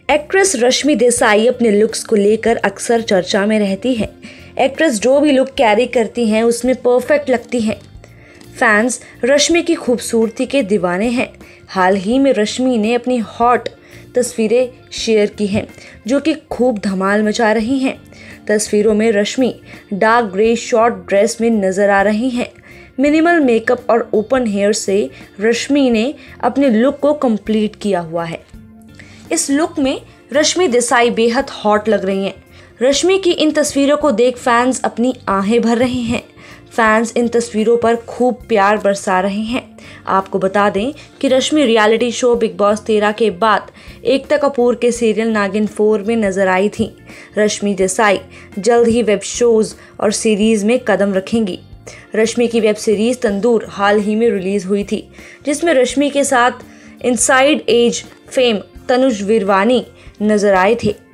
Actress Rashmi Desai अपने looks को लेकर अक्सर चर्चा में रहती है। एक्ट्रेस जो भी लुक कैरी करती हैं उसमें परफेक्ट लगती हैं। फैंस रश्मि की खूबसूरती के दीवाने हैं। हाल ही में रश्मि ने अपनी हॉट तस्वीरें शेयर की हैं जो कि खूब धमाल मचा रही हैं। तस्वीरों में Rashmi dark grey short dress में नजर आ रही हैं। मिनिमल मेकअप और ओपन हेयर से रश्मि ने अपने लुक को कंप्लीट किया हुआ है। इस लुक में रश्मि देसाई बेहद हॉट लग रही हैं। रश्मि की इन तस्वीरों को देख फैंस अपनी आहें भर रहे हैं। फैंस इन तस्वीरों पर खूब प्यार बरसा रहे हैं। आपको बता दें कि Rashmi reality show Bigg Boss 13 के बाद एकता कपूर के सीरियल नागिन 4 में नजर आई थी। रश्मि देसाई जल्द ही वेब शोज और सीरीज में कदम रखेंगी। रश्मि की वेब सीरीज तंदूर हाल ही में रिलीज हुई थी, जिसमें रश्मि के साथ inside edge fame Tanuj Virwani नजर आए थे।